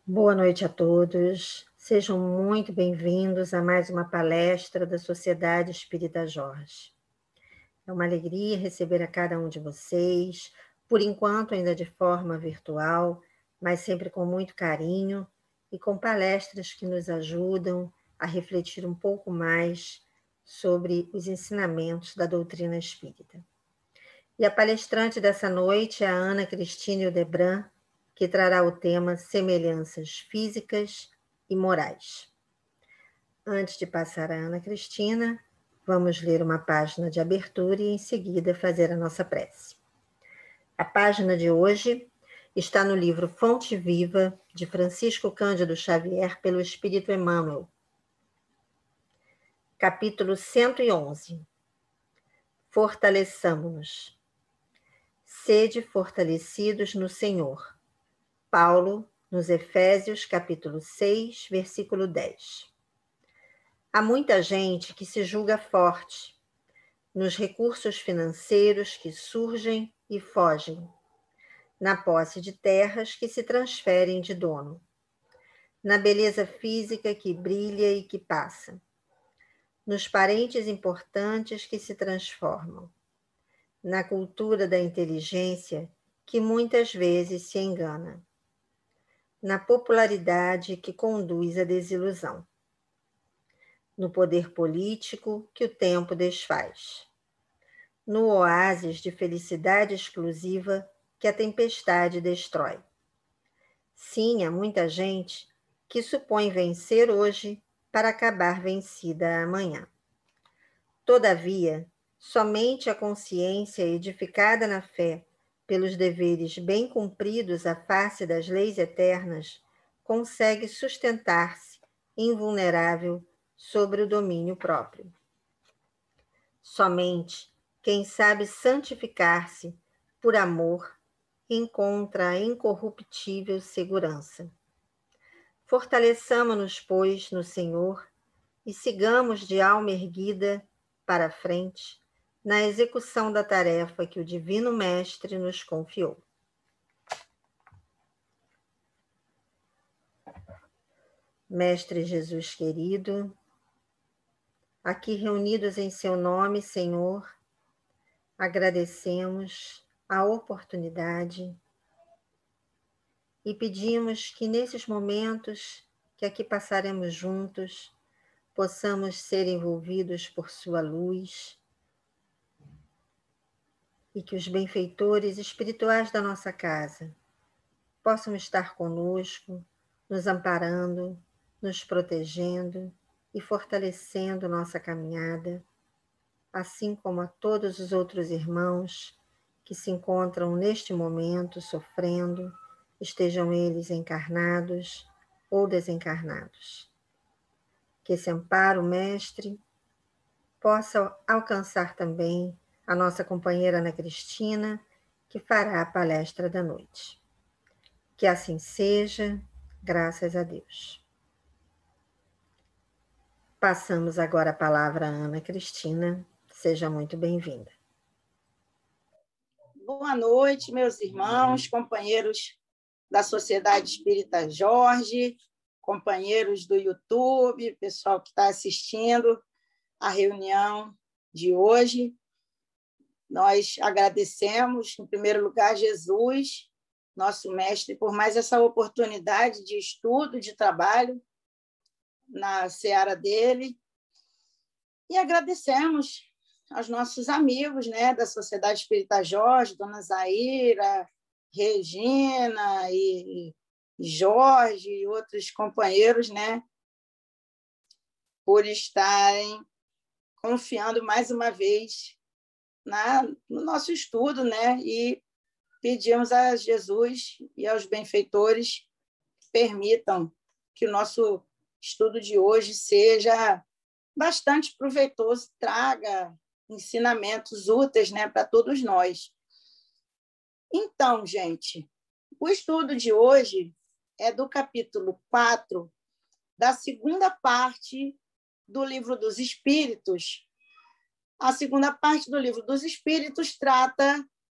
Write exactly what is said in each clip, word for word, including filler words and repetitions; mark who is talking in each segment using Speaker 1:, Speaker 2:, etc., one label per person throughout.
Speaker 1: Boa noite a todos. Sejam muito bem-vindos a mais uma palestra da Sociedade Espírita Jorge. É uma alegria receber a cada um de vocês, por enquanto ainda de forma virtual, mas sempre com muito carinho e com palestras que nos ajudam a refletir um pouco mais sobre os ensinamentos da doutrina espírita. E a palestrante dessa noite é a Ana Cristina Hildebrand, que trará o tema Semelhanças Físicas e Morais. Antes de passar a Ana Cristina, vamos ler uma página de abertura e, em seguida, fazer a nossa prece. A página de hoje está no livro Fonte Viva, de Francisco Cândido Xavier, pelo Espírito Emmanuel. Capítulo cento e onze. Fortaleçamo-nos. Sede fortalecidos no Senhor. Paulo, nos Efésios, capítulo seis, versículo dez. Há muita gente que se julga forte nos recursos financeiros que surgem e fogem, na posse de terras que se transferem de dono, na beleza física que brilha e que passa, nos parentes importantes que se transformam, na cultura da inteligência que muitas vezes se engana, na popularidade que conduz à desilusão, no poder político que o tempo desfaz, no oásis de felicidade exclusiva que a tempestade destrói. Sim, há muita gente que supõe vencer hoje para acabar vencida amanhã. Todavia, somente a consciência edificada na fé pelos deveres bem cumpridos à face das leis eternas, consegue sustentar-se invulnerável sobre o domínio próprio. Somente quem sabe santificar-se por amor encontra a incorruptível segurança. Fortaleçamo-nos, pois, no Senhor e sigamos de alma erguida para a frente, na execução da tarefa que o Divino Mestre nos confiou. Mestre Jesus querido, aqui reunidos em seu nome, Senhor, agradecemos a oportunidade e pedimos que nesses momentos que aqui passaremos juntos, possamos ser envolvidos por sua luz, e que os benfeitores espirituais da nossa casa possam estar conosco, nos amparando, nos protegendo e fortalecendo nossa caminhada, assim como a todos os outros irmãos que se encontram neste momento sofrendo, estejam eles encarnados ou desencarnados. Que esse amparo, Mestre, possa alcançar também a nossa companheira Ana Cristina, que fará a palestra da noite. Que assim seja, graças a Deus. Passamos agora a palavra a Ana Cristina. Seja muito bem-vinda.
Speaker 2: Boa noite, meus irmãos, companheiros da Sociedade Espírita Jorge, companheiros do YouTube, pessoal que está assistindo a reunião de hoje. Nós agradecemos, em primeiro lugar, Jesus, nosso mestre, por mais essa oportunidade de estudo, de trabalho na seara dele. E agradecemos aos nossos amigos, né, da Sociedade Espírita Jorge, Dona Zaira, Regina e Jorge e outros companheiros, né, por estarem confiando mais uma vez na, no nosso estudo, né, e pedimos a Jesus e aos benfeitores que permitam que o nosso estudo de hoje seja bastante proveitoso, traga ensinamentos úteis, né, para todos nós. Então, gente, o estudo de hoje é do capítulo quatro, da segunda parte do Livro dos Espíritos. A segunda parte do Livro dos Espíritos trata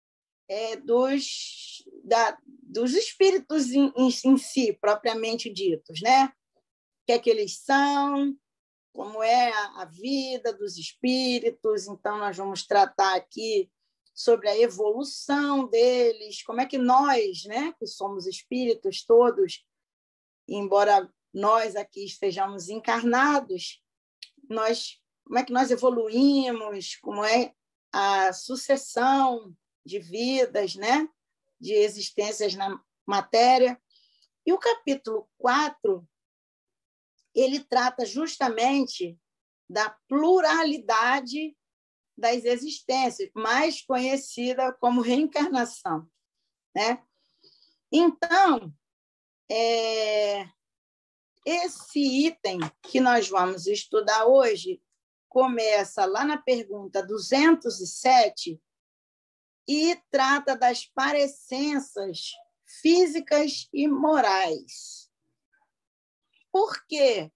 Speaker 2: é, dos, da, dos espíritos em, em, em si, propriamente ditos, né? O que é que eles são, como é a, a vida dos espíritos. Então, nós vamos tratar aqui sobre a evolução deles, como é que nós, né, que somos espíritos todos, embora nós aqui estejamos encarnados, nós, como é que nós evoluímos, como é a sucessão de vidas, né, de existências na matéria. E o capítulo quatro, ele trata justamente da pluralidade das existências, mais conhecida como reencarnação, né? Então, é, esse item que nós vamos estudar hoje começa lá na pergunta duzentos e sete e trata das parecenças físicas e morais. Por quê?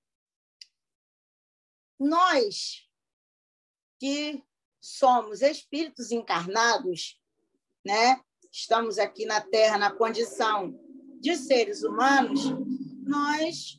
Speaker 2: Nós que somos espíritos encarnados, né? Estamos aqui na Terra na condição de seres humanos, nós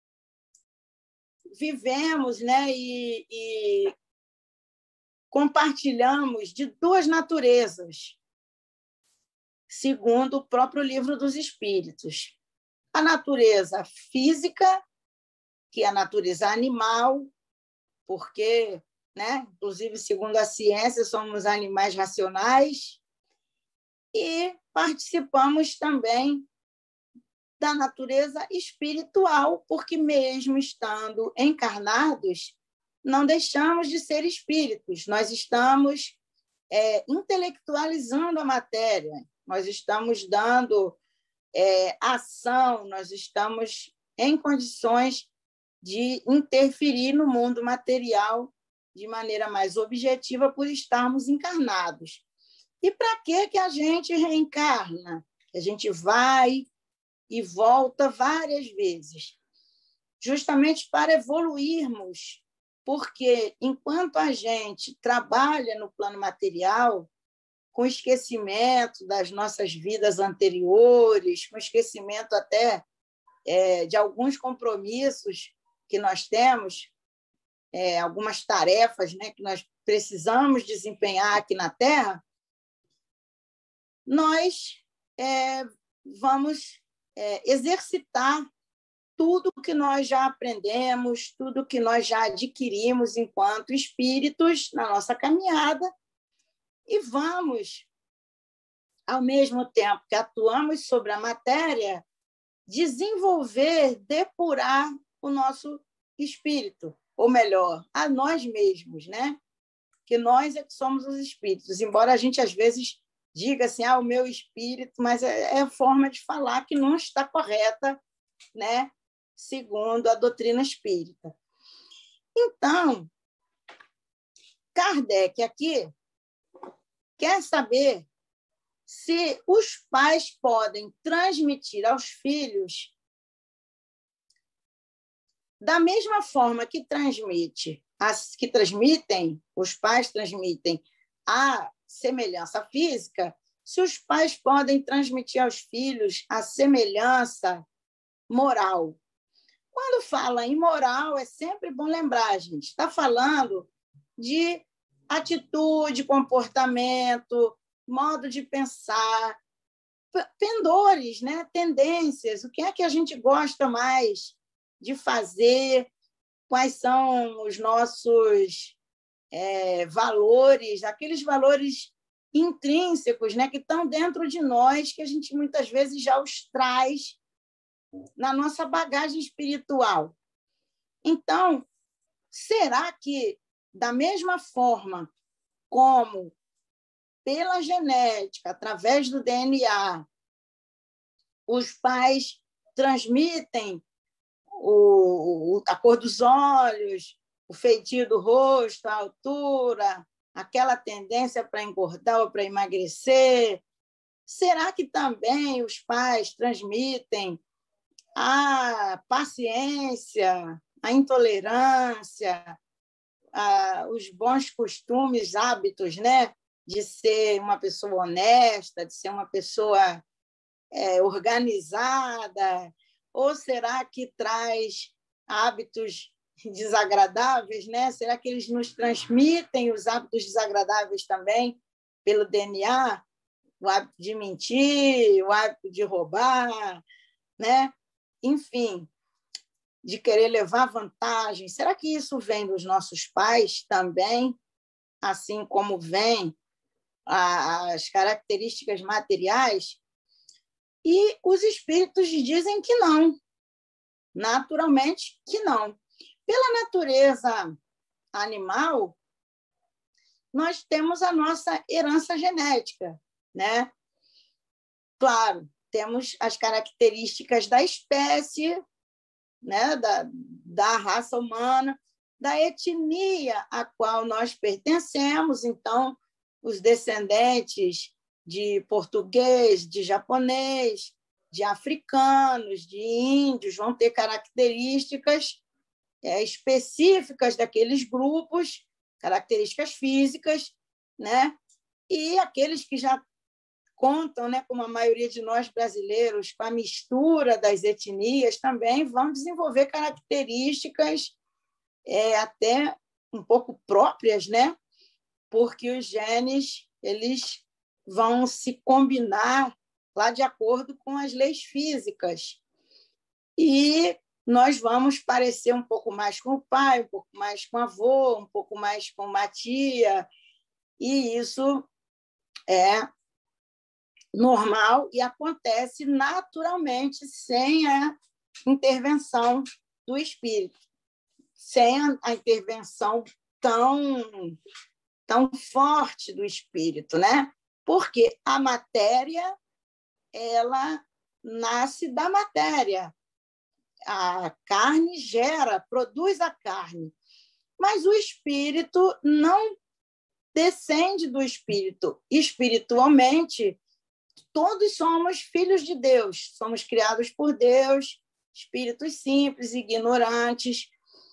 Speaker 2: vivemos, né, e, e compartilhamos de duas naturezas, segundo o próprio Livro dos Espíritos. A natureza física, que é a natureza animal, porque, né, inclusive, segundo a ciência, somos animais racionais, e participamos também da natureza espiritual, porque mesmo estando encarnados, não deixamos de ser espíritos. Nós estamos é, intelectualizando a matéria, nós estamos dando é, ação, nós estamos em condições de interferir no mundo material de maneira mais objetiva por estarmos encarnados. E para que que a gente reencarna? A gente vai e volta várias vezes, justamente para evoluirmos, porque enquanto a gente trabalha no plano material, com esquecimento das nossas vidas anteriores, com esquecimento até é, de alguns compromissos que nós temos, é, algumas tarefas, né, que nós precisamos desempenhar aqui na Terra, nós é, vamos é, exercitar tudo que nós já aprendemos, tudo que nós já adquirimos enquanto espíritos na nossa caminhada, e vamos, ao mesmo tempo que atuamos sobre a matéria, desenvolver, depurar o nosso espírito, ou melhor, a nós mesmos, né? Que nós é que somos os espíritos, embora a gente às vezes diga assim, ah, o meu espírito, mas é a forma de falar que não está correta, né? Segundo a doutrina espírita. Então, Kardec aqui quer saber se os pais podem transmitir aos filhos da mesma forma que transmite, as que transmitem, os pais transmitem a semelhança física, se os pais podem transmitir aos filhos a semelhança moral. Quando fala em moral, é sempre bom lembrar, gente, está falando de atitude, comportamento, modo de pensar, pendores, né? Tendências, o que é que a gente gosta mais de fazer, quais são os nossos é, valores, aqueles valores intrínsecos, né, que estão dentro de nós, que a gente muitas vezes já os traz na nossa bagagem espiritual. Então, será que, da mesma forma como pela genética, através do D N A, os pais transmitem o, a cor dos olhos, o feitio do rosto, a altura, aquela tendência para engordar ou para emagrecer? Será que também os pais transmitem a paciência, a intolerância, a, os bons costumes, hábitos, né, de ser uma pessoa honesta, de ser uma pessoa é, organizada? Ou será que traz hábitos desagradáveis, né? Será que eles nos transmitem os hábitos desagradáveis também pelo D N A? O hábito de mentir, o hábito de roubar, né? Enfim, de querer levar vantagem. Será que isso vem dos nossos pais também, assim como vem as características materiais? E os espíritos dizem que não, naturalmente que não. Pela natureza animal, nós temos a nossa herança genética, né? Claro, temos as características da espécie, né? da, da raça humana, da etnia a qual nós pertencemos. Então, os descendentes de português, de japonês, de africanos, de índios, vão ter características é, específicas daqueles grupos, características físicas, né? E aqueles que já contam, né, como a maioria de nós brasileiros, com a mistura das etnias, também vão desenvolver características é, até um pouco próprias, né? Porque os genes eles vão se combinar lá de acordo com as leis físicas. E nós vamos parecer um pouco mais com o pai, um pouco mais com o avô, um pouco mais com uma tia, e isso é normal e acontece naturalmente, sem a intervenção do espírito, sem a intervenção tão, tão forte do espírito, né? Porque a matéria, ela nasce da matéria. A carne gera, produz a carne, mas o espírito não descende do espírito. Espiritualmente, todos somos filhos de Deus, somos criados por Deus, espíritos simples, ignorantes.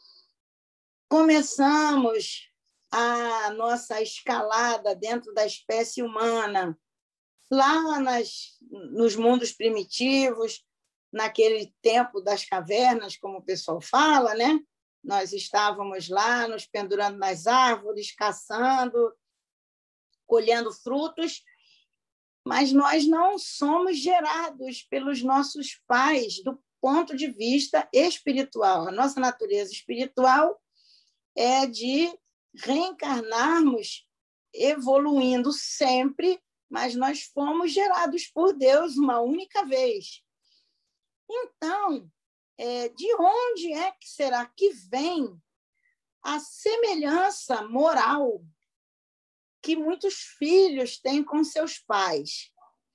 Speaker 2: Começamos a nossa escalada dentro da espécie humana, lá nas, nos mundos primitivos, naquele tempo das cavernas, como o pessoal fala, né? Nós estávamos lá, nos pendurando nas árvores, caçando, colhendo frutos, mas nós não somos gerados pelos nossos pais do ponto de vista espiritual. A nossa natureza espiritual é de reencarnarmos evoluindo sempre, mas nós fomos gerados por Deus uma única vez. Então, é, de onde é que será que vem a semelhança moral que muitos filhos têm com seus pais?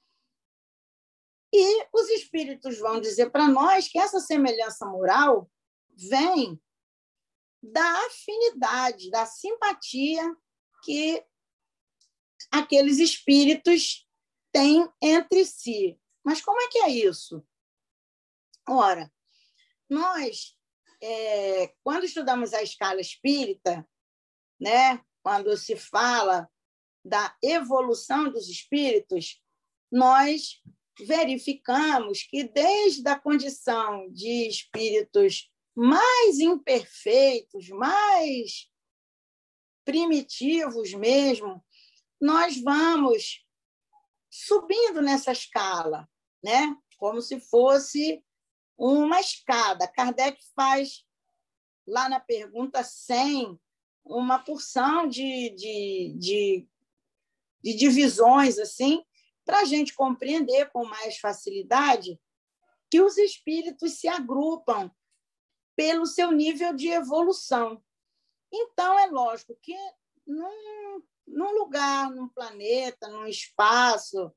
Speaker 2: E os espíritos vão dizer para nós que essa semelhança moral vem da afinidade, da simpatia que aqueles espíritos têm entre si. Mas como é que é isso? Ora, nós, é, quando estudamos a escala espírita, né, quando se fala da evolução dos espíritos, nós verificamos que desde a condição de espíritos mais imperfeitos, mais primitivos mesmo, nós vamos subindo nessa escala, né? Como se fosse uma escada. Kardec faz, lá na pergunta cem, uma porção de, de, de, de divisões, assim, para a gente compreender com mais facilidade que os espíritos se agrupam pelo seu nível de evolução. Então, é lógico que num, num lugar, num planeta, num espaço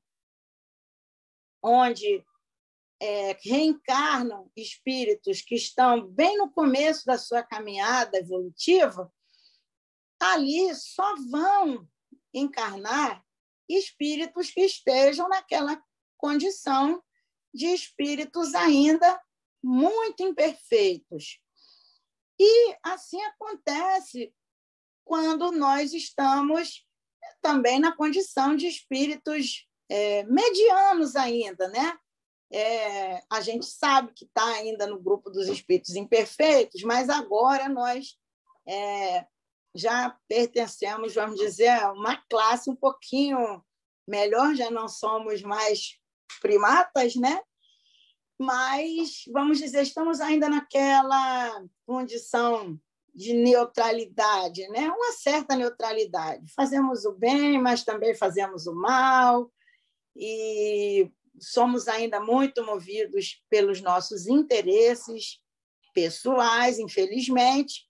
Speaker 2: onde é, reencarnam espíritos que estão bem no começo da sua caminhada evolutiva, ali só vão encarnar espíritos que estejam naquela condição de espíritos ainda muito imperfeitos. E assim acontece quando nós estamos também na condição de espíritos é, medianos ainda, né? É, a gente sabe que está ainda no grupo dos espíritos imperfeitos, mas agora nós é, já pertencemos, vamos dizer, a uma classe um pouquinho melhor, já não somos mais primatas, né? Mas, vamos dizer, estamos ainda naquela condição de neutralidade, né? Uma certa neutralidade. Fazemos o bem, mas também fazemos o mal, e somos ainda muito movidos pelos nossos interesses pessoais, infelizmente.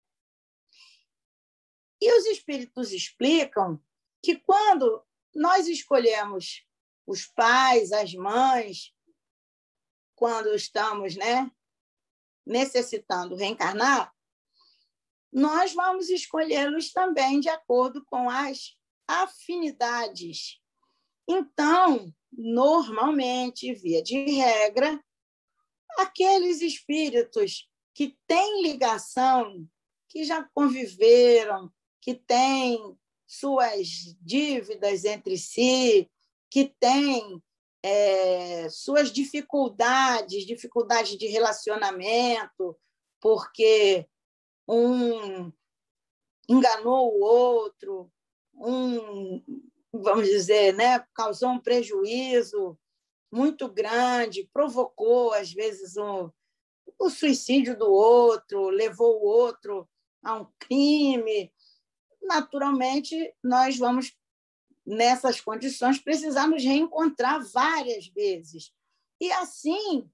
Speaker 2: E os espíritos explicam que quando nós escolhemos os pais, as mães, quando estamos, né, necessitando reencarnar, nós vamos escolhê-los também de acordo com as afinidades. Então, normalmente, via de regra, aqueles espíritos que têm ligação, que já conviveram, que têm suas dívidas entre si, que têm é, suas dificuldades, dificuldades de relacionamento, porque um enganou o outro, um, vamos dizer, né, causou um prejuízo muito grande, provocou, às vezes, um, o suicídio do outro, levou o outro a um crime. Naturalmente, nós vamos, nessas condições, precisar nos reencontrar várias vezes. E, assim,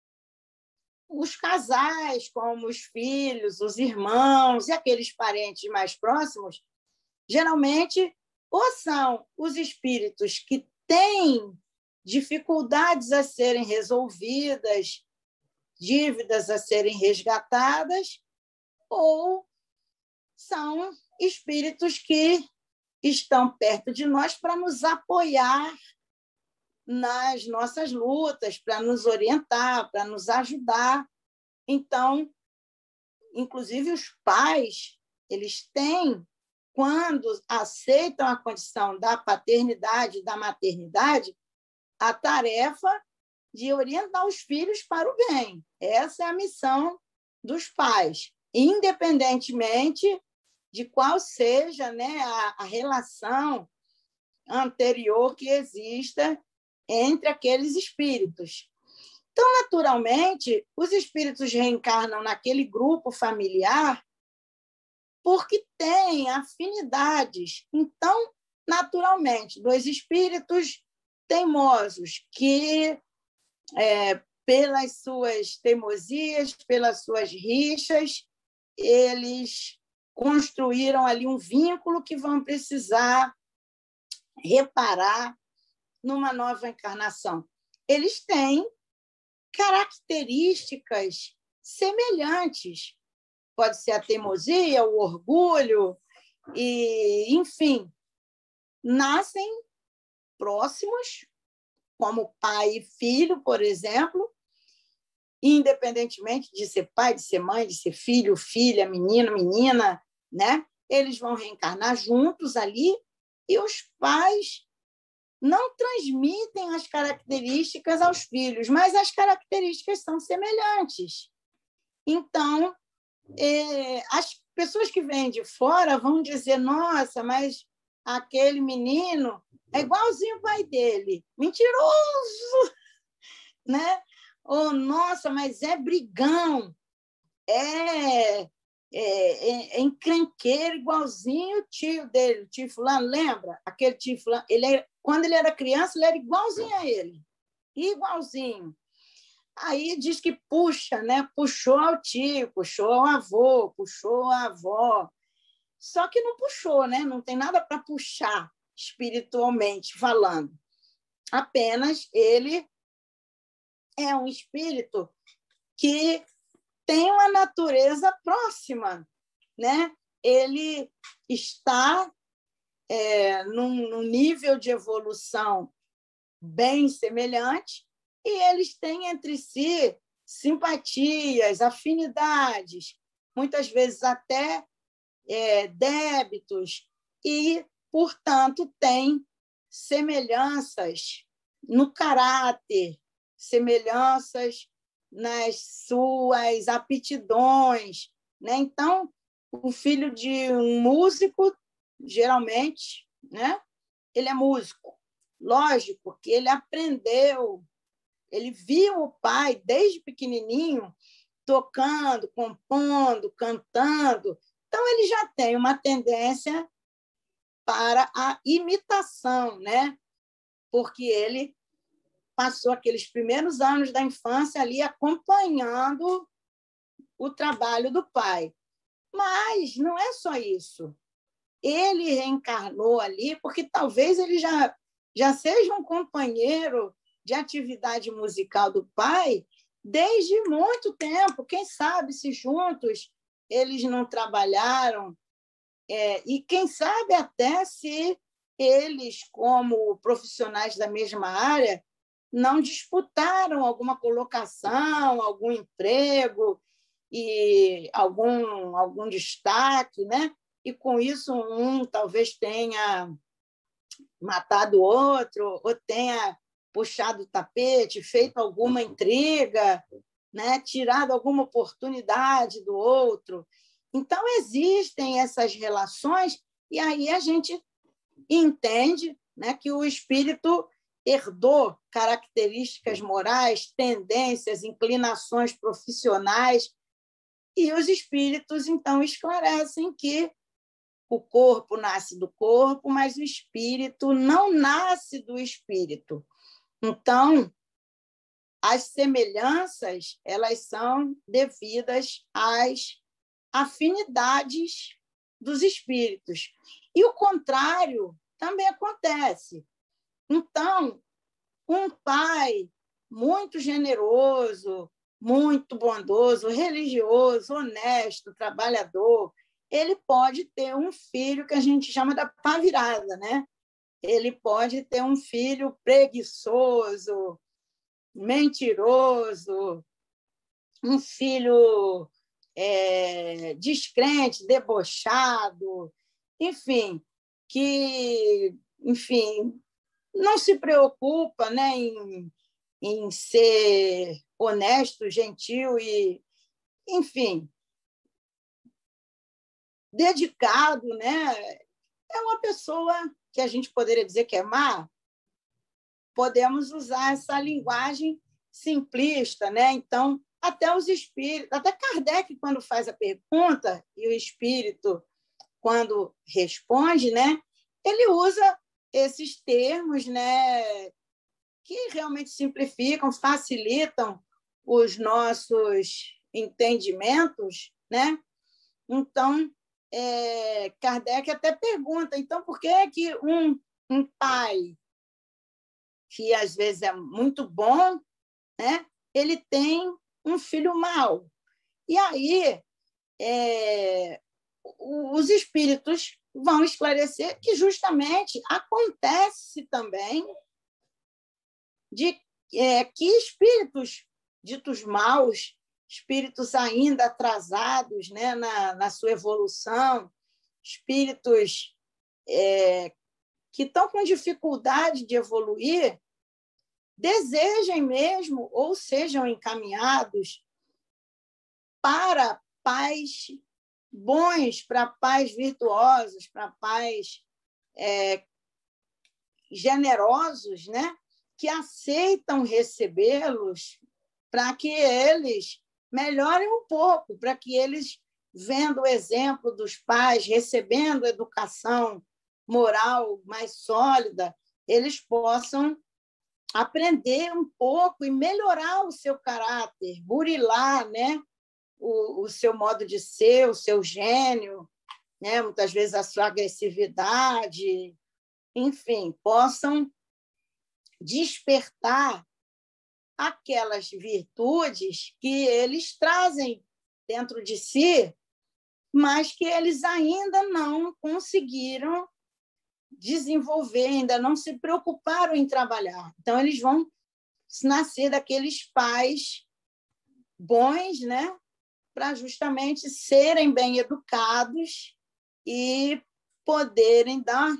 Speaker 2: os casais, como os filhos, os irmãos e aqueles parentes mais próximos, geralmente, ou são os espíritos que têm dificuldades a serem resolvidas, dívidas a serem resgatadas, ou são espíritos que estão perto de nós para nos apoiar nas nossas lutas, para nos orientar, para nos ajudar. Então, inclusive os pais, eles têm, quando aceitam a condição da paternidade, da maternidade, a tarefa de orientar os filhos para o bem. Essa é a missão dos pais, independentemente de qual seja, né, a, a relação anterior que exista entre aqueles espíritos. Então, naturalmente, os espíritos reencarnam naquele grupo familiar porque têm afinidades. Então, naturalmente, dois espíritos teimosos que, é, pelas suas teimosias, pelas suas rixas, eles construíram ali um vínculo que vão precisar reparar numa nova encarnação. Eles têm características semelhantes. Pode ser a teimosia, o orgulho, e, enfim, nascem próximos, como pai e filho, por exemplo, independentemente de ser pai, de ser mãe, de ser filho, filha, menino, menina, né? Eles vão reencarnar juntos ali, e os pais não transmitem as características aos filhos, mas as características são semelhantes. Então, é, as pessoas que vêm de fora vão dizer: nossa, mas aquele menino é igualzinho o pai dele. Mentiroso! Né? Ou, nossa, mas é brigão, é, é, é, é encrenqueiro igualzinho o tio dele, o tio fulano, lembra? Aquele tio fulano, ele é, quando ele era criança, ele era igualzinho a ele, igualzinho. Aí diz que puxa, né? Puxou ao tio, puxou ao avô, puxou à avó. Só que não puxou, né? Não tem nada para puxar espiritualmente falando. Apenas ele é um espírito que tem uma natureza próxima, né? Ele está é, num, num nível de evolução bem semelhante, e eles têm entre si simpatias, afinidades, muitas vezes até é, débitos, e portanto, tem semelhanças no caráter, semelhanças nas suas aptidões, né? Então, o filho de um músico, geralmente, né? Ele é músico. Lógico que ele aprendeu, ele viu o pai, desde pequenininho, tocando, compondo, cantando. Então, ele já tem uma tendência para a imitação, né? Porque ele passou aqueles primeiros anos da infância ali acompanhando o trabalho do pai. Mas não é só isso. Ele reencarnou ali porque talvez ele já, já seja um companheiro de atividade musical do pai desde muito tempo. Quem sabe se juntos eles não trabalharam, é, e quem sabe até se eles, como profissionais da mesma área, não disputaram alguma colocação, algum emprego e algum, algum destaque, né? E, com isso, um talvez tenha matado o outro, ou tenha puxado o tapete, feito alguma intriga, né? Tirado alguma oportunidade do outro. Então, existem essas relações, e aí a gente entende, né, que o espírito herdou características morais, tendências, inclinações profissionais, e os espíritos, então, esclarecem que o corpo nasce do corpo, mas o espírito não nasce do espírito. Então, as semelhanças, elas são devidas às afinidades dos espíritos. E o contrário também acontece. Então, um pai muito generoso, muito bondoso, religioso, honesto, trabalhador, ele pode ter um filho que a gente chama da pá virada, né? Ele pode ter um filho preguiçoso, mentiroso, um filho é, descrente, debochado, enfim, que, enfim, não se preocupa, né, em, em ser honesto, gentil e, enfim, dedicado, né? É uma pessoa que a gente poderia dizer que é má. Podemos usar essa linguagem simplista, né? Então, até os espíritos, até Kardec, quando faz a pergunta, e o espírito, quando responde, né? Ele usa esses termos, né, que realmente simplificam, facilitam os nossos entendimentos, né? Então, é, Kardec até pergunta, então, por que é que um, um pai, que às vezes é muito bom, né, ele tem um filho mau? E aí, é, os espíritos vão esclarecer que justamente acontece também de é, que espíritos ditos maus, espíritos ainda atrasados, né, na, na sua evolução, espíritos é, que estão com dificuldade de evoluir, desejem mesmo ou sejam encaminhados para pais bons, para pais virtuosos, para pais é, generosos, né? Que aceitam recebê-los para que eles melhorem um pouco, para que eles, vendo o exemplo dos pais, recebendo educação moral mais sólida, eles possam aprender um pouco e melhorar o seu caráter, burilar, né, o, o seu modo de ser, o seu gênio, né, muitas vezes a sua agressividade, enfim, possam despertar aquelas virtudes que eles trazem dentro de si, mas que eles ainda não conseguiram desenvolver, ainda não se preocuparam em trabalhar. Então, eles vão nascer daqueles pais bons, né, para justamente serem bem educados e poderem dar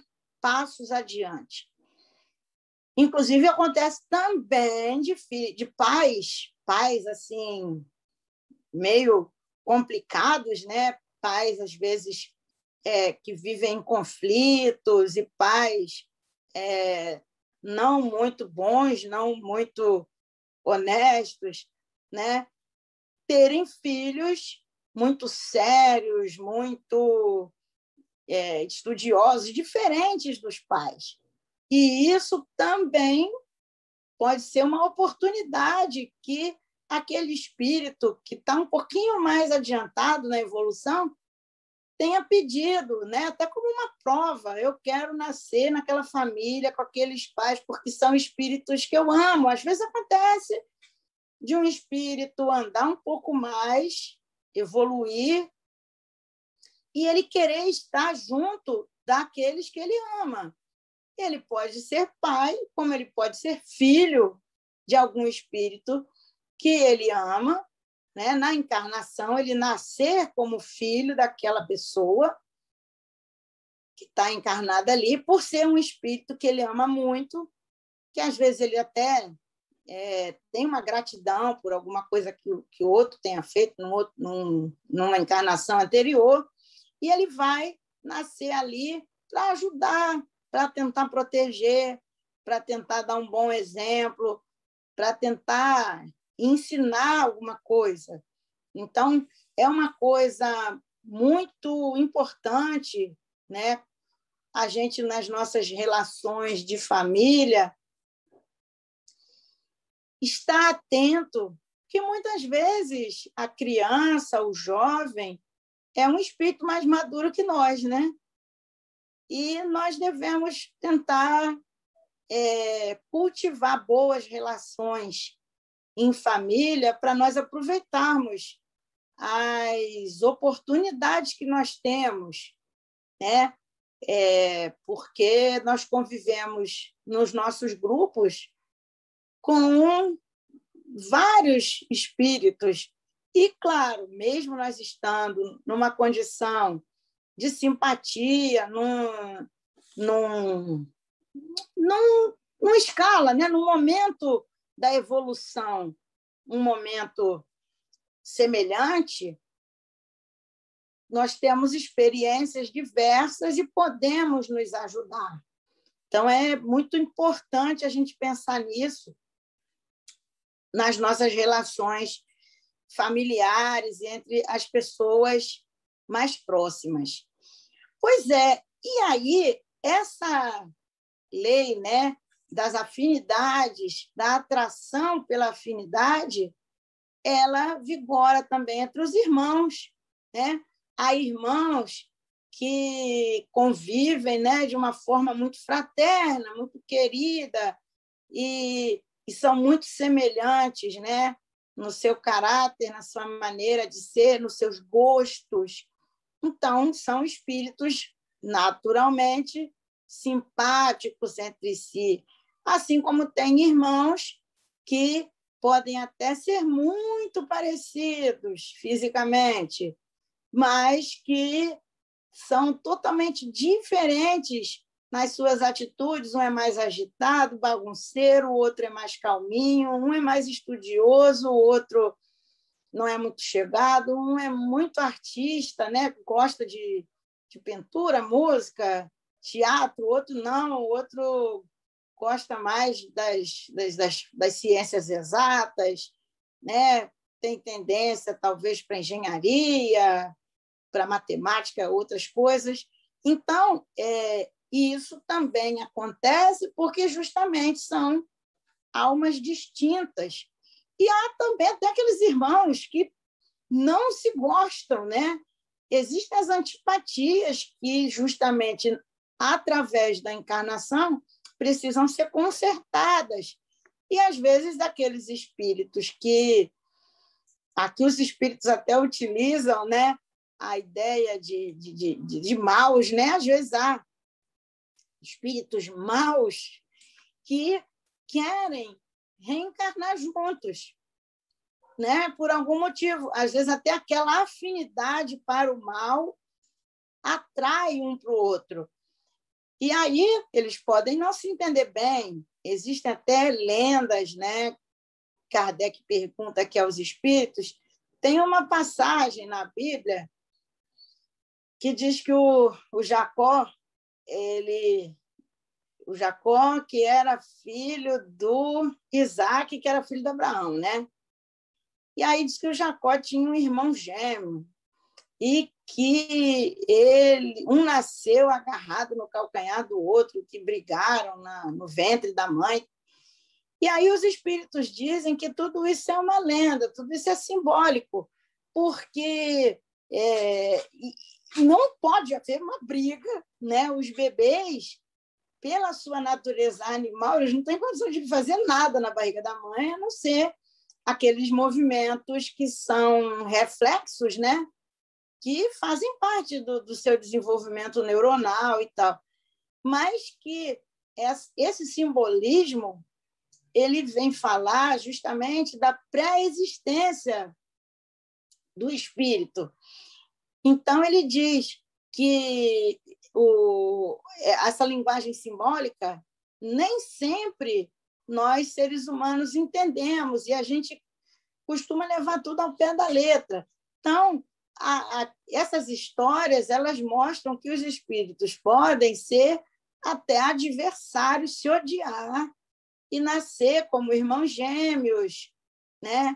Speaker 2: passos adiante. Inclusive, acontece também de, de pais, pais assim, meio complicados, né? Pais, às vezes, é, que vivem em conflitos e pais é, não muito bons, não muito honestos, né? Terem filhos muito sérios, muito é, estudiosos, diferentes dos pais. E isso também pode ser uma oportunidade que aquele espírito que está um pouquinho mais adiantado na evolução tenha pedido, né? Até como uma prova. Eu quero nascer naquela família, com aqueles pais, porque são espíritos que eu amo. Às vezes acontece de um espírito andar um pouco mais, evoluir, e ele querer estar junto daqueles que ele ama. Ele pode ser pai, como ele pode ser filho de algum espírito que ele ama, né? Na encarnação, ele nascer como filho daquela pessoa que está encarnada ali, por ser um espírito que ele ama muito, que às vezes ele até é, tem uma gratidão por alguma coisa que o que outro tenha feito num outro, num, numa encarnação anterior, e ele vai nascer ali para ajudar, para tentar proteger, para tentar dar um bom exemplo, para tentar ensinar alguma coisa. Então, é uma coisa muito importante, né? A gente, nas nossas relações de família, estar atento, que muitas vezes a criança, o jovem, é um espírito mais maduro que nós, né? E nós devemos tentar é, cultivar boas relações em família para nós aproveitarmos as oportunidades que nós temos, né? É, porque nós convivemos nos nossos grupos com vários espíritos. E, claro, mesmo nós estando numa condição de simpatia, num, num, num, numa escala, né? Num momento da evolução, um momento semelhante, nós temos experiências diversas e podemos nos ajudar. Então, é muito importante a gente pensar nisso nas nossas relações familiares entre as pessoas mais próximas. Pois é, e aí essa lei, né, das afinidades, da atração pela afinidade, ela vigora também entre os irmãos, né? Há irmãos que convivem, né, de uma forma muito fraterna, muito querida, e, e são muito semelhantes, né, no seu caráter, na sua maneira de ser, nos seus gostos. Então, são espíritos naturalmente simpáticos entre si, assim como tem irmãos que podem até ser muito parecidos fisicamente, mas que são totalmente diferentes nas suas atitudes. Um é mais agitado, bagunceiro, o outro é mais calminho, um é mais estudioso, o outro não é muito chegado, um é muito artista, né? Gosta de, de pintura, música, teatro, o outro não, o outro gosta mais das, das, das, das ciências exatas, né? Tem tendência, talvez, para engenharia, para matemática, outras coisas. Então, é, isso também acontece porque justamente são almas distintas. E há também até aqueles irmãos que não se gostam, né? Existem as antipatias que, justamente, através da encarnação, precisam ser consertadas. E, às vezes, daqueles espíritos que... Aqui os espíritos até utilizam, né, a ideia de, de, de, de maus, né? Às vezes há espíritos maus que querem reencarnar juntos, né? Por algum motivo. Às vezes até aquela afinidade para o mal atrai um para o outro. E aí eles podem não se entender bem, existem até lendas, né? Kardec pergunta aqui aos espíritos, tem uma passagem na Bíblia que diz que o, o Jacó, ele, o Jacó, que era filho do Isaac, que era filho de Abraão, né? E aí diz que o Jacó tinha um irmão gêmeo e que ele, um nasceu agarrado no calcanhar do outro, que brigaram na, no ventre da mãe. E aí os espíritos dizem que tudo isso é uma lenda, tudo isso é simbólico, porque é, não pode haver uma briga, né? Os bebês, pela sua natureza animal, eles não têm condições de fazer nada na barriga da mãe, a não ser aqueles movimentos que são reflexos, né? Que fazem parte do, do seu desenvolvimento neuronal e tal. Mas que esse simbolismo ele vem falar justamente da pré-existência do espírito. Então, ele diz que o, essa linguagem simbólica nem sempre nós, seres humanos, entendemos, e a gente costuma levar tudo ao pé da letra. Então, a, a, essas histórias elas mostram que os espíritos podem ser até adversários, se odiar e nascer como irmãos gêmeos, né?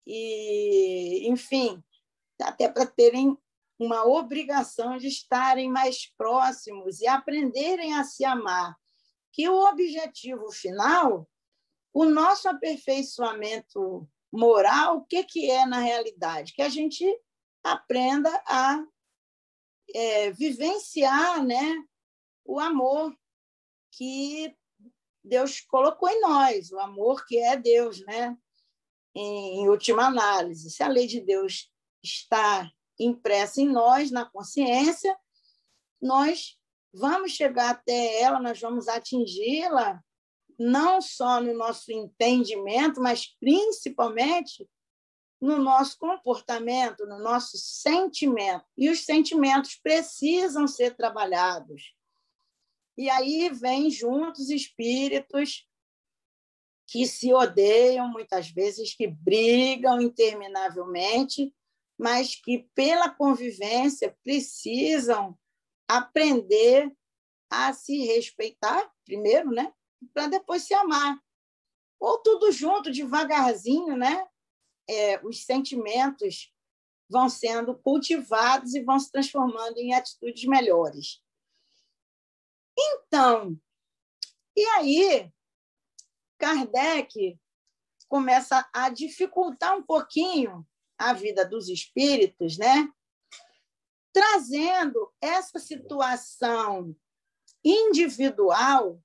Speaker 2: E, enfim, até para terem uma obrigação de estarem mais próximos e aprenderem a se amar. Que o objetivo final, o nosso aperfeiçoamento moral, o que, que é na realidade? Que a gente aprenda a é, vivenciar, né, o amor que Deus colocou em nós, o amor que é Deus, né? Em, em última análise. Se a lei de Deus está impressa em nós, na consciência, nós vamos chegar até ela, nós vamos atingi-la, não só no nosso entendimento, mas principalmente no nosso comportamento, no nosso sentimento. E os sentimentos precisam ser trabalhados. E aí vêm juntos espíritos que se odeiam, muitas vezes, que brigam interminavelmente, mas que, pela convivência, precisam aprender a se respeitar, primeiro, né? Para depois se amar. Ou tudo junto, devagarzinho, né? É, os sentimentos vão sendo cultivados e vão se transformando em atitudes melhores. Então, e aí, Kardec começa a dificultar um pouquinho a vida dos espíritos, né? Trazendo essa situação individual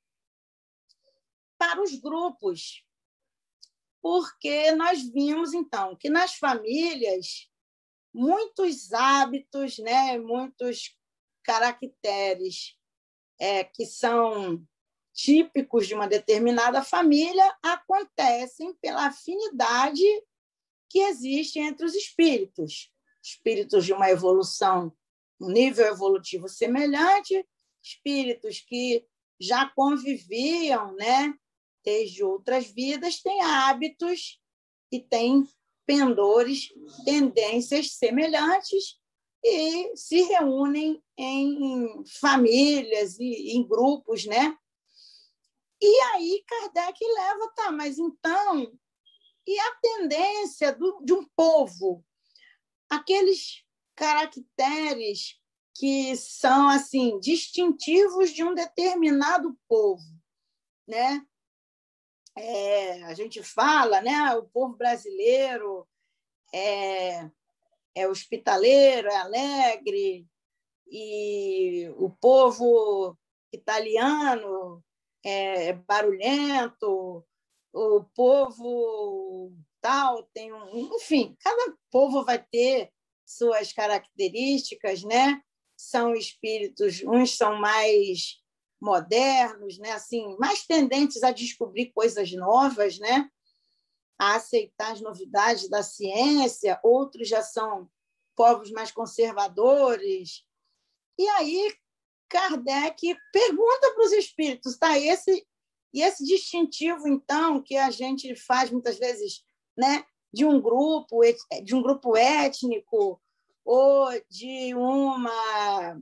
Speaker 2: para os grupos. Porque nós vimos, então, que nas famílias, muitos hábitos, né, muitos caracteres é, que são típicos de uma determinada família acontecem pela afinidade que existe entre os espíritos. Espíritos de uma evolução, um nível evolutivo semelhante, espíritos que já conviviam, né, desde outras vidas, têm hábitos e têm pendores, tendências semelhantes e se reúnem em famílias e em grupos, né? E aí Kardec leva, tá, mas então, e a tendência do, de um povo? Aqueles caracteres que são assim distintivos de um determinado povo, né? É, a gente fala, né? O povo brasileiro é, é hospitaleiro, é alegre, e o povo italiano é barulhento, o povo tal tem um... Enfim, cada povo vai ter suas características, né? São espíritos, uns são mais modernos, né? Assim, mais tendentes a descobrir coisas novas, né? A aceitar as novidades da ciência, outros já são povos mais conservadores. E aí Kardec pergunta para os espíritos, tá? Esse, e esse distintivo, então, que a gente faz muitas vezes, né, de um grupo, de um grupo étnico ou de uma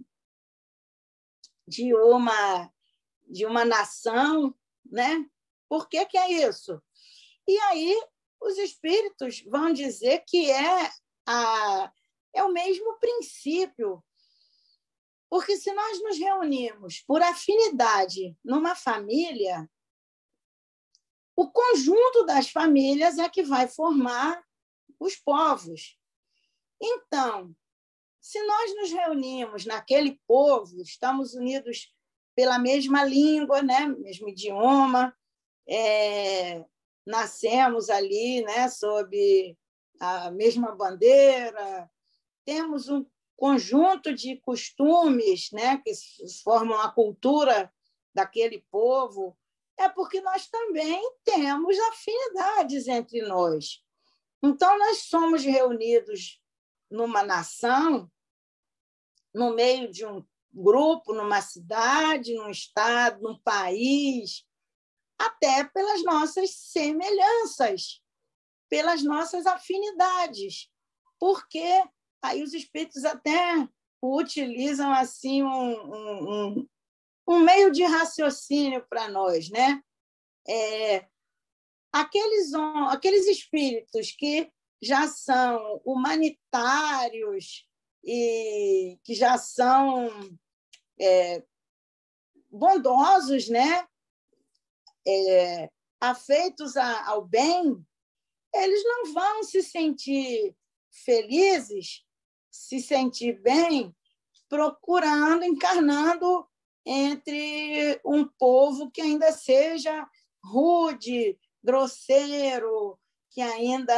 Speaker 2: de uma de uma nação, né? Por que que é isso? E aí os espíritos vão dizer que é a é o mesmo princípio. Porque se nós nos reunimos por afinidade numa família, o conjunto das famílias é que vai formar os povos. Então, se nós nos reunimos naquele povo, estamos unidos pela mesma língua, né? Mesmo idioma, é, nascemos ali, né? Sob a mesma bandeira, temos um conjunto de costumes, né, que formam a cultura daquele povo, é porque nós também temos afinidades entre nós. Então, nós somos reunidos numa nação, no meio de um grupo, numa cidade, num estado, num país, até pelas nossas semelhanças, pelas nossas afinidades, porque aí os espíritos até utilizam assim um, um, um meio de raciocínio para nós, né? É, aqueles, aqueles espíritos que já são humanitários e que já são é, bondosos, né? É, afeitos a, ao bem, eles não vão se sentir felizes, se sentir bem, procurando, encarnando entre um povo que ainda seja rude, grosseiro, que ainda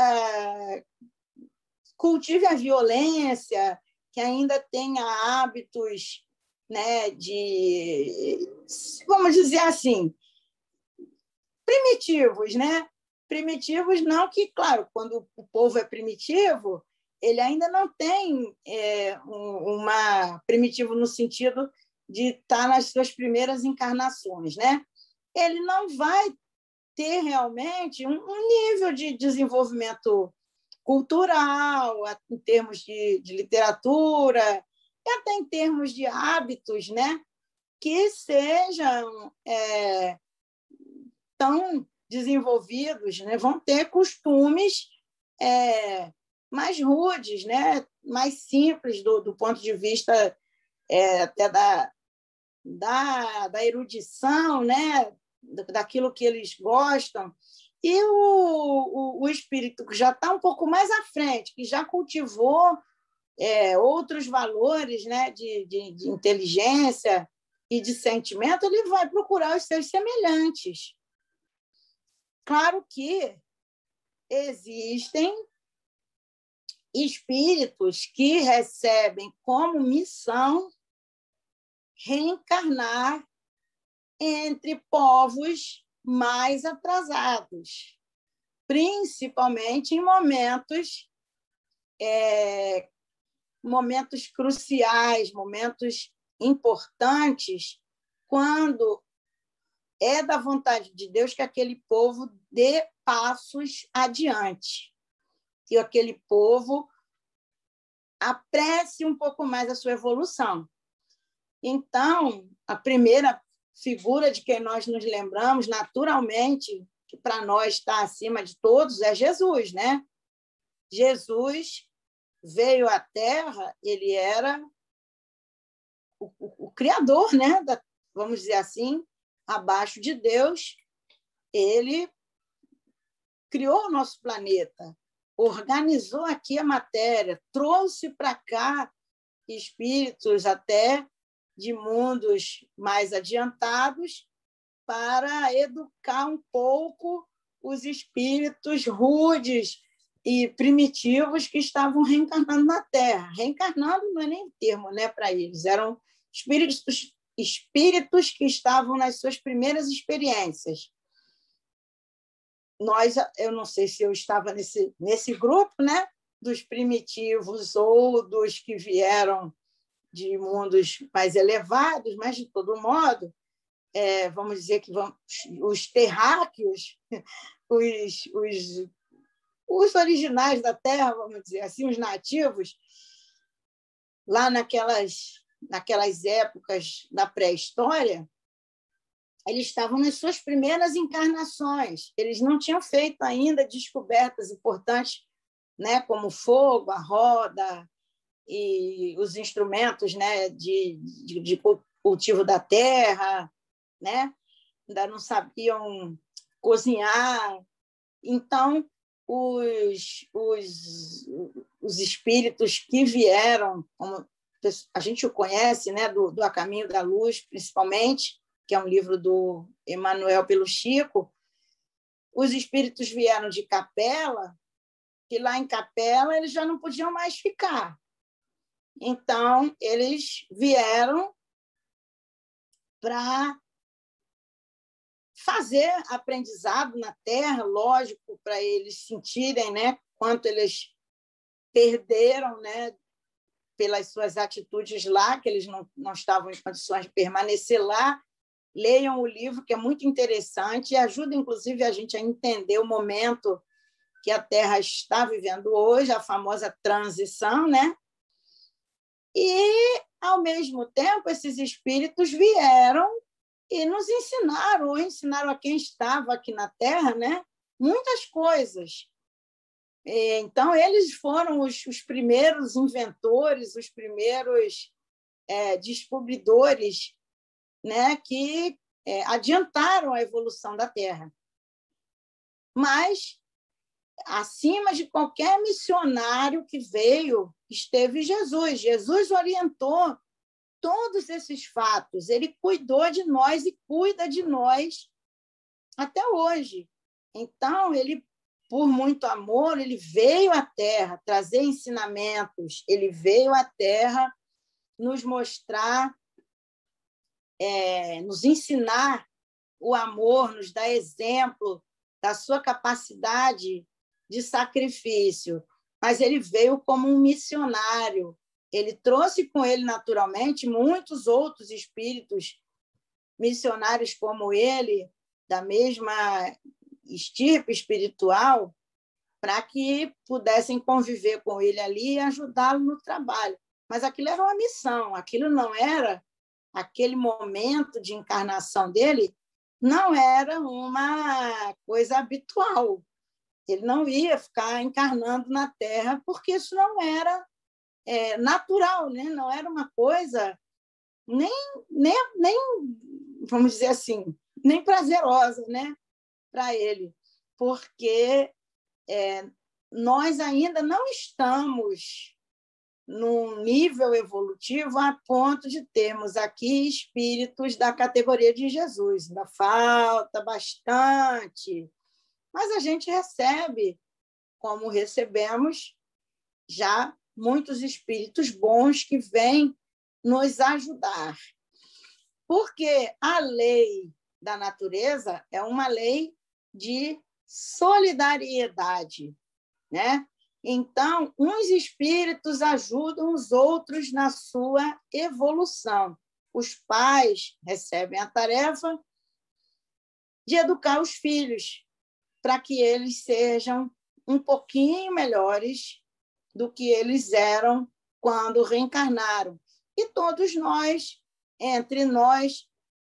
Speaker 2: cultive a violência, que ainda tenha hábitos, né, de, vamos dizer assim, primitivos, né? Primitivos não que, claro, quando o povo é primitivo, ele ainda não tem é, um, uma primitivo no sentido de estar nas suas primeiras encarnações, né? Ele não vai ter realmente um, um nível de desenvolvimento cultural, em termos de, de literatura, e até em termos de hábitos, né? Que sejam é, tão desenvolvidos, né? Vão ter costumes é, mais rudes, né? Mais simples do, do ponto de vista é, até da, da, da erudição, né? Daquilo que eles gostam. E o, o, o espírito que já está um pouco mais à frente, que já cultivou é, outros valores, né? de, de, de inteligência e de sentimento, ele vai procurar os seus semelhantes. Claro que existem espíritos que recebem como missão reencarnar entre povos mais atrasados, principalmente em momentos, é, momentos cruciais, momentos importantes, quando é da vontade de Deus que aquele povo dê passos adiante, que aquele povo apresse um pouco mais a sua evolução. Então, a primeira figura de quem nós nos lembramos, naturalmente, que para nós está acima de todos, é Jesus, né? Jesus veio à Terra, ele era o, o, o criador, né? Da, vamos dizer assim, abaixo de Deus, ele criou o nosso planeta, organizou aqui a matéria, trouxe para cá espíritos até de mundos mais adiantados para educar um pouco os espíritos rudes e primitivos que estavam reencarnando na Terra. Reencarnando não é nem termo, né, para eles, eram espíritos, espíritos que estavam nas suas primeiras experiências. Nós, eu não sei se eu estava nesse, nesse grupo, né, dos primitivos ou dos que vieram de mundos mais elevados, mas, de todo modo, é, vamos dizer que vamos, os terráqueos, os, os, os originais da Terra, vamos dizer assim, os nativos, lá naquelas, naquelas épocas da pré-história, eles estavam nas suas primeiras encarnações. Eles não tinham feito ainda descobertas importantes, né, como o fogo, a roda e os instrumentos, né, de, de, de cultivo da terra, né? Ainda não sabiam cozinhar. Então, os, os, os espíritos que vieram, como a gente o conhece, né, do, do A Caminho da Luz, principalmente, que é um livro do Emmanuel pelo Chico, os espíritos vieram de Capela, que lá em Capela eles já não podiam mais ficar. Então, eles vieram para fazer aprendizado na Terra, lógico, para eles sentirem, né, quanto eles perderam, né, pelas suas atitudes lá, que eles não, não estavam em condições de permanecer lá. Leiam o livro, que é muito interessante e ajuda, inclusive, a gente a entender o momento que a Terra está vivendo hoje, a famosa transição, né? E, ao mesmo tempo, esses espíritos vieram e nos ensinaram, ou ensinaram a quem estava aqui na Terra, né? Muitas coisas. Então, eles foram os, os primeiros inventores, os primeiros é, descobridores, né, que é, adiantaram a evolução da Terra. Mas, acima de qualquer missionário que veio, esteve Jesus. Jesus orientou todos esses fatos. Ele cuidou de nós e cuida de nós até hoje. Então, ele, por muito amor, ele veio à Terra trazer ensinamentos. Ele veio à Terra nos mostrar, É, nos ensinar o amor, nos dar exemplo da sua capacidade de sacrifício. Mas ele veio como um missionário. Ele trouxe com ele, naturalmente, muitos outros espíritos missionários como ele, da mesma estirpe espiritual, para que pudessem conviver com ele ali e ajudá-lo no trabalho. Mas aquilo era uma missão, aquilo não era... Aquele momento de encarnação dele não era uma coisa habitual. Ele não ia ficar encarnando na Terra, porque isso não era é, natural, né? Não era uma coisa nem, nem, nem, vamos dizer assim, nem prazerosa, né? Para ele, porque é, nós ainda não estamos num nível evolutivo a ponto de termos aqui espíritos da categoria de Jesus. Ainda falta bastante, mas a gente recebe, como recebemos, já muitos espíritos bons que vêm nos ajudar. Porque a lei da natureza é uma lei de solidariedade, né? Então, uns espíritos ajudam os outros na sua evolução. Os pais recebem a tarefa de educar os filhos para que eles sejam um pouquinho melhores do que eles eram quando reencarnaram. E todos nós, entre nós,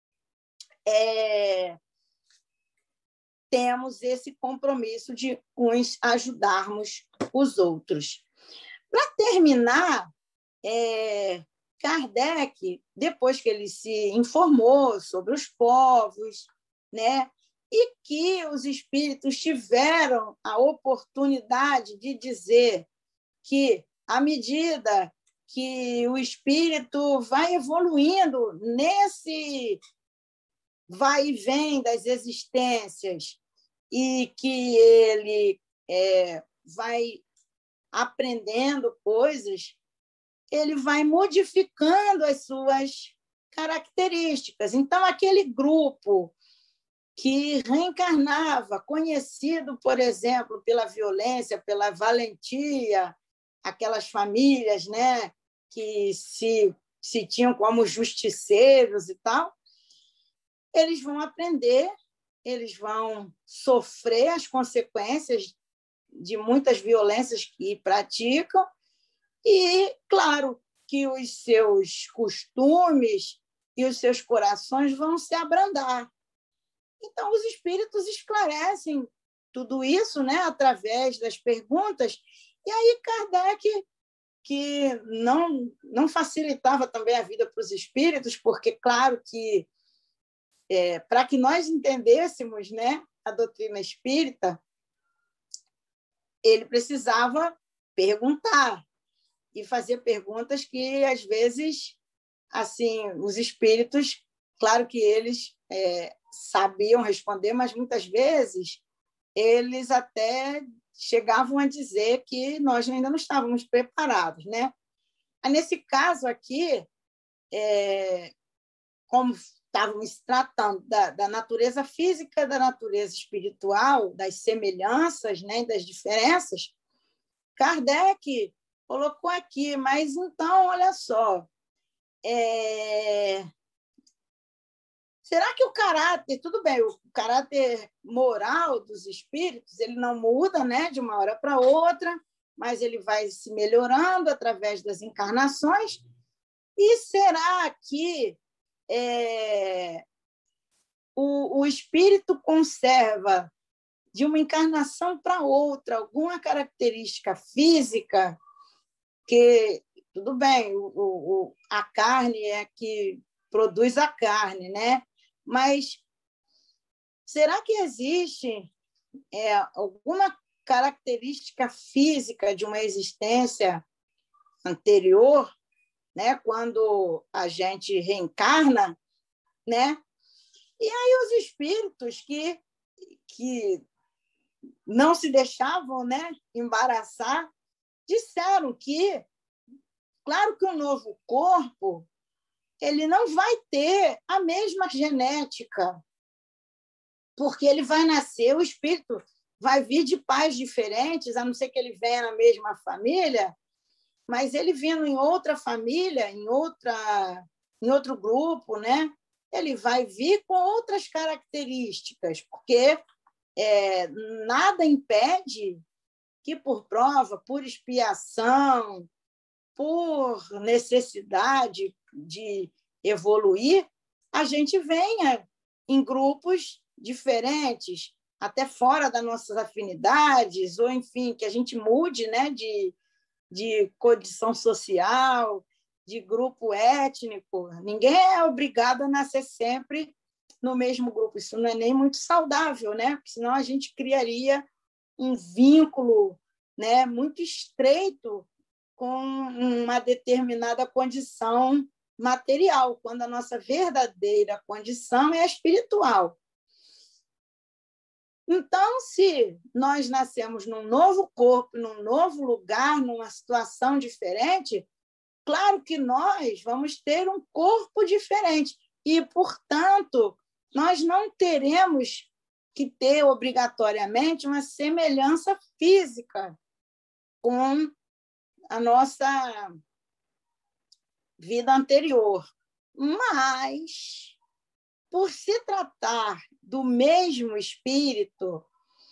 Speaker 2: é... temos esse compromisso de uns ajudarmos os outros. Para terminar, é, Kardec, depois que ele se informou sobre os povos, né, e que os espíritos tiveram a oportunidade de dizer que, à medida que o espírito vai evoluindo nesse vai e vem das existências e que ele é, vai aprendendo coisas, ele vai modificando as suas características. Então, aquele grupo que reencarnava, conhecido, por exemplo, pela violência, pela valentia, aquelas famílias, né, que se se tinham como justiceiros e tal, eles vão aprender, eles vão sofrer as consequências de muitas violências que praticam e, claro, que os seus costumes e os seus corações vão se abrandar. Então, os espíritos esclarecem tudo isso, né, através das perguntas. E aí, Kardec, que não, não facilitava também a vida para os espíritos, porque, claro, que é, para que nós entendêssemos, né, a doutrina espírita, ele precisava perguntar e fazer perguntas que, às vezes, assim, os espíritos, claro que eles é, sabiam responder, mas muitas vezes eles até chegavam a dizer que nós ainda não estávamos preparados, né? Nesse caso aqui, é, como estávamos se tratando da, da natureza física, da natureza espiritual, das semelhanças, né, das diferenças, Kardec colocou aqui, mas então, olha só, é... será que o caráter, tudo bem, o caráter moral dos espíritos, ele não muda, né, de uma hora para outra, mas ele vai se melhorando através das encarnações, e será que é, o, o espírito conserva de uma encarnação para outra alguma característica física que, tudo bem, o, o, a carne é que produz a carne, né? Mas será que existe é, alguma característica física de uma existência anterior, né? Quando a gente reencarna, né? E aí os espíritos que, que não se deixavam, né, embaraçar, disseram que, claro que o novo corpo ele não vai ter a mesma genética, porque ele vai nascer, o espírito vai vir de pais diferentes, a não ser que ele venha na mesma família, mas ele vindo em outra família, em, outra, em outro grupo, né? Ele vai vir com outras características, porque é, nada impede que, por prova, por expiação, por necessidade de evoluir, a gente venha em grupos diferentes, até fora das nossas afinidades, ou, enfim, que a gente mude, né, de, de condição social, de grupo étnico. Ninguém é obrigado a nascer sempre no mesmo grupo. Isso não é nem muito saudável, né? Porque senão a gente criaria um vínculo, né, muito estreito com uma determinada condição material, quando a nossa verdadeira condição é espiritual. Então, se nós nascemos num novo corpo, num novo lugar, numa situação diferente, claro que nós vamos ter um corpo diferente e, portanto, nós não teremos que ter obrigatoriamente uma semelhança física com a nossa vida anterior. Mas, por se tratar do mesmo espírito,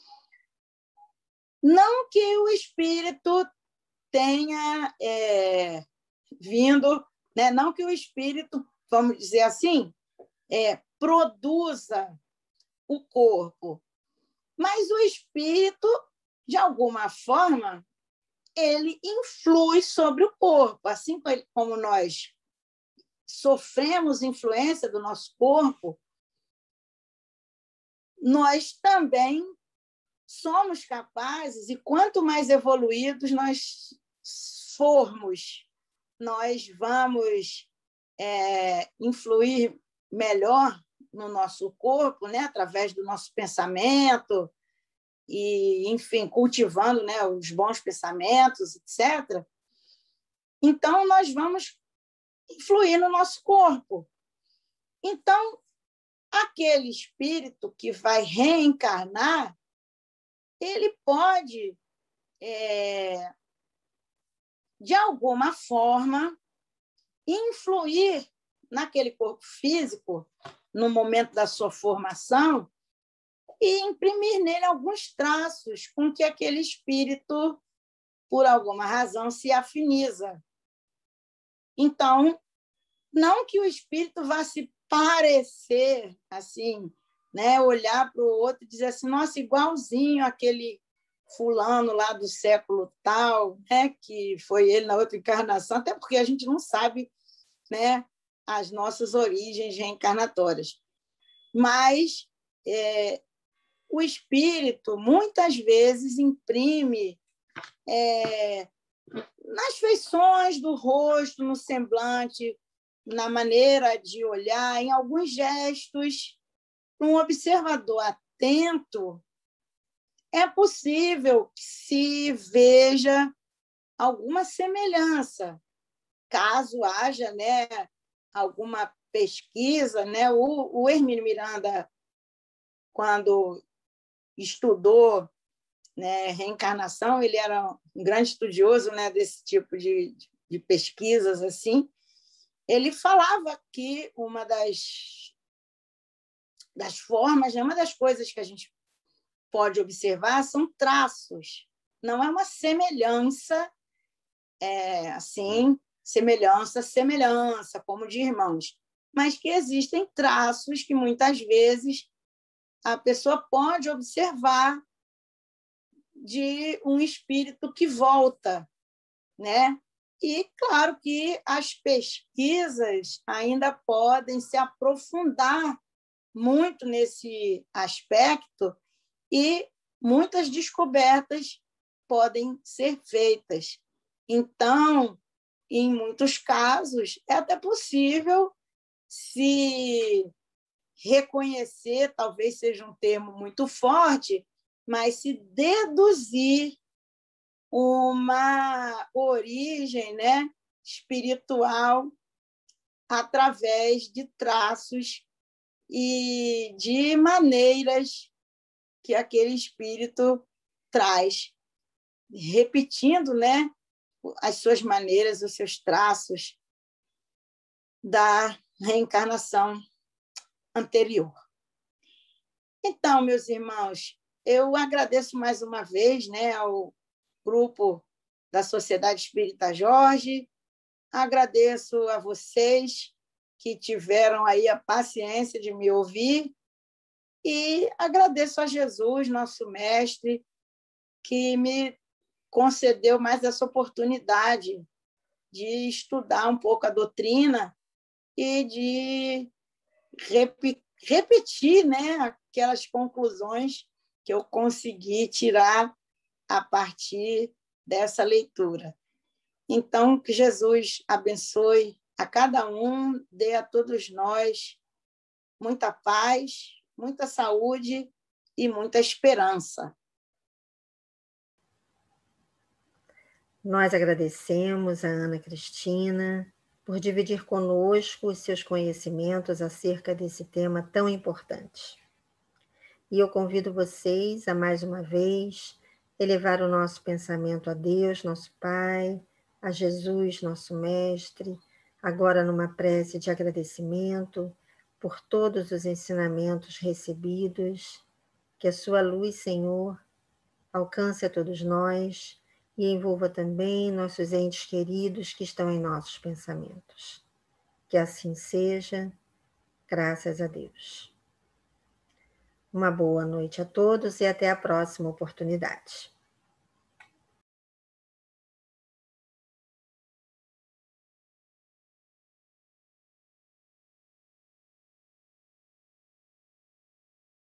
Speaker 2: não que o espírito tenha é, vindo, né? Não que o espírito, vamos dizer assim, é, produza o corpo, mas o espírito, de alguma forma, ele influi sobre o corpo, assim como nós sofremos influência do nosso corpo, nós também somos capazes, e quanto mais evoluídos nós formos, nós vamos é, influir melhor no nosso corpo, né, através do nosso pensamento, e, enfim, cultivando, né, os bons pensamentos, etcétera. Então, nós vamos influir no nosso corpo. Então, aquele espírito que vai reencarnar, ele pode, é, de alguma forma, influir naquele corpo físico, no momento da sua formação, e imprimir nele alguns traços com que aquele espírito, por alguma razão, se afiniza. Então, não que o espírito vá se parecer assim, né? Olhar para o outro e dizer assim, nossa, igualzinho aquele fulano lá do século tal, né? Que foi ele na outra encarnação, até porque a gente não sabe, né, as nossas origens reencarnatórias. Mas é, o espírito, muitas vezes, imprime é, nas feições do rosto, no semblante, na maneira de olhar, em alguns gestos. Um observador atento, é possível que se veja alguma semelhança, caso haja, né, alguma pesquisa, né? O, o Hermínio Miranda, quando estudou, né, reencarnação, ele era um grande estudioso, né, desse tipo de, de pesquisas assim. Ele falava que uma das, das formas, né, uma das coisas que a gente pode observar são traços, não é uma semelhança, é, assim, semelhança, semelhança, como de irmãos, mas que existem traços que muitas vezes a pessoa pode observar de um espírito que volta, né? E claro que as pesquisas ainda podem se aprofundar muito nesse aspecto e muitas descobertas podem ser feitas. Então, em muitos casos, é até possível se reconhecer, talvez seja um termo muito forte, mas se deduzir uma origem, né, espiritual através de traços e de maneiras que aquele espírito traz, repetindo, né, as suas maneiras, os seus traços da reencarnação anterior. Então, meus irmãos, eu agradeço mais uma vez, né, ao grupo da Sociedade Espírita Jorge, agradeço a vocês que tiveram aí a paciência de me ouvir e agradeço a Jesus, nosso mestre, que me concedeu mais essa oportunidade de estudar um pouco a doutrina e de rep- repetir, né, aquelas conclusões que eu consegui tirar a partir dessa leitura. Então, que Jesus abençoe a cada um, dê a todos nós muita paz, muita saúde e muita esperança.
Speaker 1: Nós agradecemos a Ana Cristina por dividir conosco os seus conhecimentos acerca desse tema tão importante. E eu convido vocês a, mais uma vez, elevar o nosso pensamento a Deus, nosso Pai, a Jesus, nosso Mestre, agora numa prece de agradecimento por todos os ensinamentos recebidos, que a sua luz, Senhor, alcance a todos nós e envolva também nossos entes queridos que estão em nossos pensamentos. Que assim seja, graças a Deus. Uma boa noite a todos e até a próxima oportunidade.